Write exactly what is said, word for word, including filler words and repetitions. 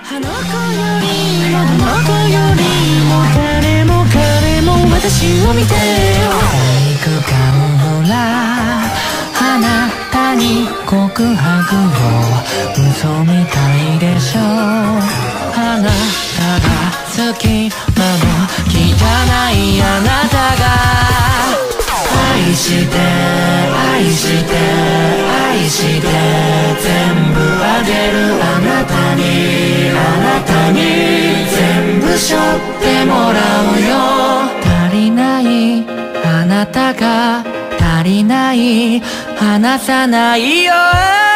あの子よりもどの子よりも誰も彼も私を見てよ。体育館ほらあなたに告白を嘘みたいでしょ。あなたが好きなの汚いあなたが愛して愛して愛して全部あげるあなたにあなたに全部背負ってもらうよ。足りないあなたが足りない離さないよ。